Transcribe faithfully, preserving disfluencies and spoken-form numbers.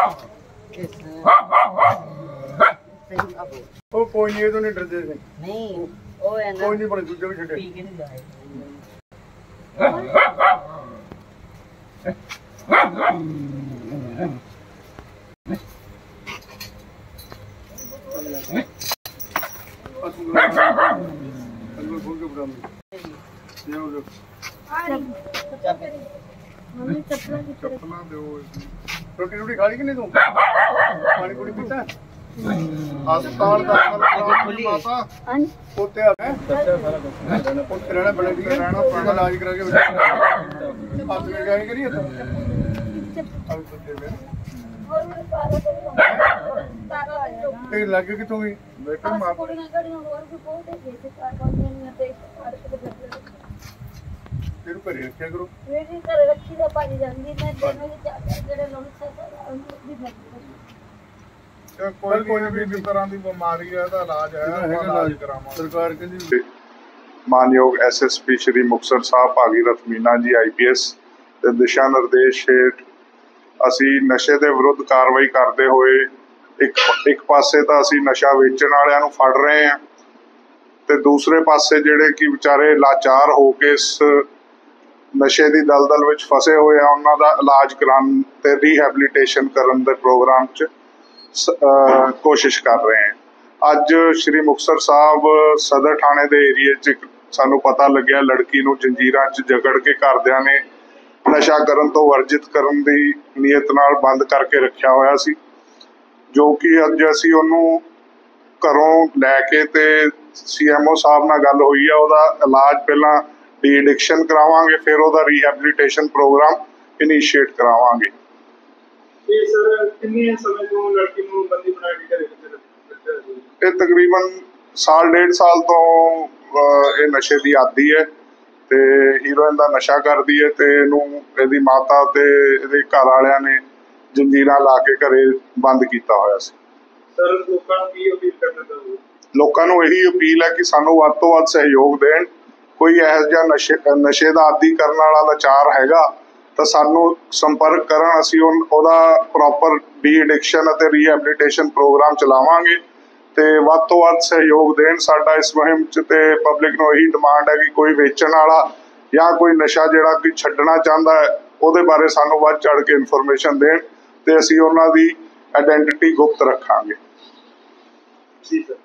ਉਹ ਕੋਈ ਨਹੀਂ, ਇਹ ਤੋਂ ਨਹੀਂ ਡਰਦੇ ਸੀ। ਨਹੀਂ ਉਹ ਹੈ ਨਾ, ਕੋਈ ਨਹੀਂ, ਬੜੇ ਦੂਜੇ ਵੀ ਛੱਡੇ। ਪੀ ਕੇ ਨਹੀਂ ਜਾਏ। रोटी रोटी खा ली कि नहीं तू? पानी पूरी पीता है? अस्पताल माता पोते पोते रहना बड़ा ठीक है, रहना पुराना इलाज करा के हाथ में क्या करिए तो लगे कि तुम बेटा फिर घरे रखा करो। रखी दा पानी जांदी मैं दोनों के जेड़े लोग कोई कोई भी किस तरह की बीमारी है दा इलाज है, इलाज करावा सरकार कहंदी। मानयोग S S P Shri Muktsar Sahib Bhagirath Meena ji I P S ਦੇ ਦਿਸ਼ਾ ਨਿਰਦੇਸ਼ ਹੇਠ ਅਸੀਂ ਨਸ਼ੇ ਦੇ ਵਿਰੁੱਧ ਕਾਰਵਾਈ ਕਰਦੇ ਹੋਏ ਇੱਕ ਇੱਕ ਪਾਸੇ ਤਾਂ ਅਸੀਂ ਨਸ਼ਾ ਵੇਚਣ ਵਾਲਿਆਂ ਨੂੰ ਫੜ ਰਹੇ ਹਾਂ ਤੇ ਦੂਸਰੇ ਪਾਸੇ ਜਿਹੜੇ ਕਿ ਵਿਚਾਰੇ ਲਾਚਾਰ ਹੋ ਕੇ ਇਸ ਨਸ਼ੇ ਦੀ ਦਲਦਲ ਵਿੱਚ ਫਸੇ ਹੋਏ ਆ ਉਹਨਾਂ ਦਾ ਇਲਾਜ ਕਰਾਉਣ ਤੇ ਰੀਹੈਬਿਲਿਟੇਸ਼ਨ ਕਰਨ ਦੇ ਪ੍ਰੋਗਰਾਮ 'ਚ ਕੋਸ਼ਿਸ਼ ਕਰ ਰਹੇ ਹਾਂ। ਅੱਜ ਸ਼੍ਰੀ ਮੁਕਤਸਰ ਸਾਹਿਬ ਸਦਰ ਥਾਣੇ ਦੇ ਏਰੀਏ 'ਚ ਸਾਨੂੰ ਪਤਾ ਲੱਗਿਆ ਲੜਕੀ ਨੂੰ ਜੰਜੀਰਾਂ 'ਚ ਜਕੜ ਕੇ ਘਰਦਿਆਂ ਨੇ ਨਸ਼ਾ ਕਰਨ ਤੋਂ ਵਰਜਿਤ ਕਰਨ ਦੀ ਨੀਅਤ ਨਾਲ ਬੰਦ ਕਰਕੇ ਰੱਖਿਆ ਹੋਇਆ ਸੀ, ਜੋ ਕਿ ਅੱਜ ਅਸੀਂ ਉਹਨੂੰ ਘਰੋਂ ਲੈ ਕੇ ਤੇ ਸੀ ਐਮ ਓ ਸਾਹਿਬ ਨਾਲ ਗੱਲ ਹੋਈ ਆ, ਉਹਦਾ ਇਲਾਜ ਪਹਿਲਾਂ ਡੀ ਐਡਿਕਸ਼ਨ ਕਰਾਵਾਂਗੇ, ਫਿਰ ਉਹਦਾ ਰੀਹੈਬਿਲਿਟੇਸ਼ਨ ਪ੍ਰੋਗਰਾਮ ਇਨੀਸ਼ੀਏਟ ਕਰਾਵਾਂਗੇ। ਇਹ ਸਰ ਕਿੰਨੇ ਸਮੇਂ ਤੋਂ ਲੜਕੀ ਨੂੰ ਬੰਦੀ ਬਣਾ ਕੇ ਘਰੇ ਰੱਖਿਆ? ਇਹ ਤਕਰੀਬਨ ਸਾਲ ਡੇਢ ਸਾਲ ਤੋਂ ਇਹ ਨਸ਼ੇ ਦੀ ਆਦੀ ਹੈ ਤੇ ਹੀਰੋਇਨ ਦਾ ਨਸ਼ਾ ਕਰਦੀ ਹੈ ਤੇ ਇਹਨੂੰ ਇਹਦੀ ਮਾਤਾ ਤੇ ਇਹਦੇ ਘਰ ਵਾਲਿਆਂ ਨੇ ਜੰਜੀਰਾਂ ਲਾ ਕੇ ਘਰੇ ਬੰਦ ਕੀਤਾ ਹੋਇਆ ਸੀ। ਸਰ ਲੋਕਾਂ ਨੂੰ ਕੀ ਅਪੀਲ ਕਰਨਾ ਚਾਹੋਗੇ? ਲੋਕਾਂ ਨੂੰ ਇਹੀ ਅਪੀਲ ਹੈ ਕਿ ਸਾਨੂੰ ਵੱਧ ਤੋਂ ਵੱਧ ਸਹਿਯੋਗ ਦੇਣ। ਕੋਈ ਇਹੋ ਜਿਹਾ ਨਸ਼ੇ ਨਸ਼ੇ ਦਾ ਆਦੀ ਕਰਨ ਵਾਲਾ ਲਾਚਾਰ ਹੈਗਾ ਤਾਂ ਸਾਨੂੰ ਸੰਪਰਕ ਕਰਨ, ਅਸੀਂ ਉਹਦਾ ਪ੍ਰੋਪਰ ਡੀ ਐਡਿਕਸ਼ਨ ਅਤੇ ਰੀਹੈਬਿਲਿਟੇਸ਼ਨ ਪ੍ਰੋਗਰਾਮ ਚਲਾਵਾਂਗੇ ਤੇ ਵੱਧ ਤੋਂ ਵੱਧ ਸਹਿਯੋਗ ਦੇਣ। ਸਾਡਾ ਇਸ ਮੁਹਿੰਮ 'ਚ ਤੇ ਪਬਲਿਕ ਨੂੰ ਇਹੀ ਡਿਮਾਂਡ ਹੈ ਕਿ ਕੋਈ ਵੇਚਣ ਵਾਲਾ ਜਾਂ ਕੋਈ ਨਸ਼ਾ ਜਿਹੜਾ ਕਿ ਛੱਡਣਾ ਚਾਹੁੰਦਾ ਹੈ ਉਹਦੇ ਬਾਰੇ ਸਾਨੂੰ ਵੱਧ ਚੜ੍ਹ ਕੇ ਇਨਫੋਰਮੇਸ਼ਨ ਦੇਣ ਤੇ ਅਸੀਂ ਉਹਨਾਂ ਦੀ ਆਇਡੈਂਟੀਟੀ ਗੁਪਤ ਰੱਖਾਂਗੇ। ਠੀਕ ਹੈ।